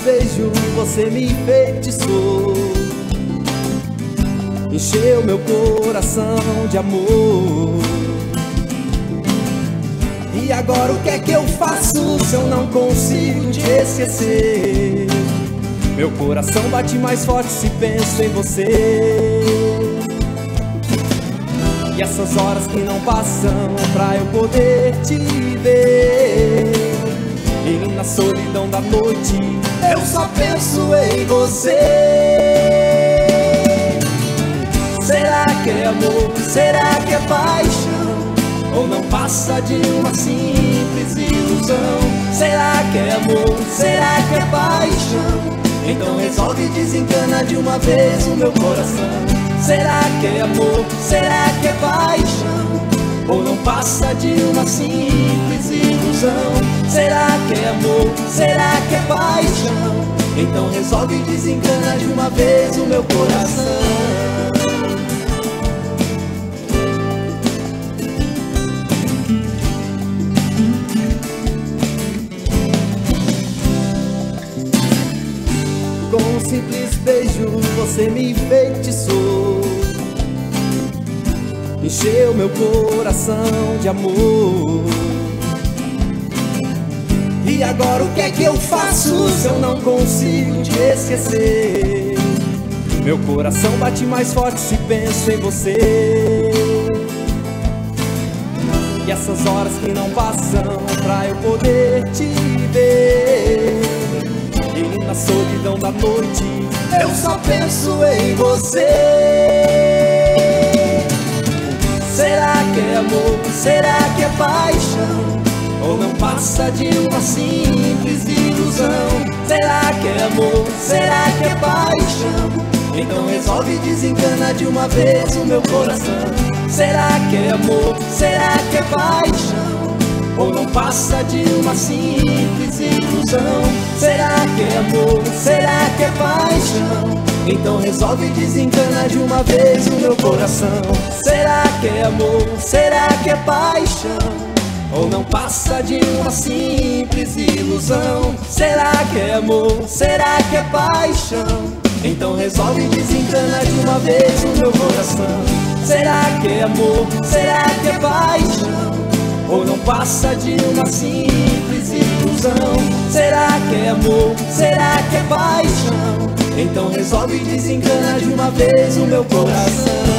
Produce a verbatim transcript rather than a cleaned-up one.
beijo você me enfeitiçou, encheu meu coração de amor. E agora o que é que eu faço se eu não consigo te esquecer? Meu coração bate mais forte se penso em você. E essas horas que não passam pra eu poder te ver, e na solidão da noite eu só penso em você. Será que é amor? Será que é paixão? Ou não passa de uma simples ilusão? Será que é amor? Será que é paixão? Então resolve e desencana de uma vez o meu coração. Será que é amor? Será que é paixão? Ou não passa de uma simples ilusão? Será que é amor? Será que é paixão? Então resolve e desencana de uma vez o meu coração. Com um simples beijo você me enfeitiçou, encheu meu coração de amor. E agora o que é que eu faço se eu não consigo te esquecer? Meu coração bate mais forte se penso em você. E essas horas que não passam pra eu poder te ver, e na solidão da noite eu só penso em você. Será que é amor? Será que é paixão? Ou não passa de uma simples ilusão? Será que é amor? Será que é paixão? Então resolve e desencana de uma vez o meu coração. Será que é amor? Será que é paixão? Ou não passa de uma simples ilusão? Será que é amor? Será que é paixão? Então resolve e desencana de uma vez o meu coração. Será que é amor? Será que é paixão? Ou não passa de uma simples ilusão? Será que é amor? Será que é paixão? Então resolve e desencana de uma vez o meu coração. Será que é amor? Será que é paixão? Ou não passa de uma simples ilusão? Será que é amor? Será que é paixão? Então resolve e desencana de uma vez o meu coração.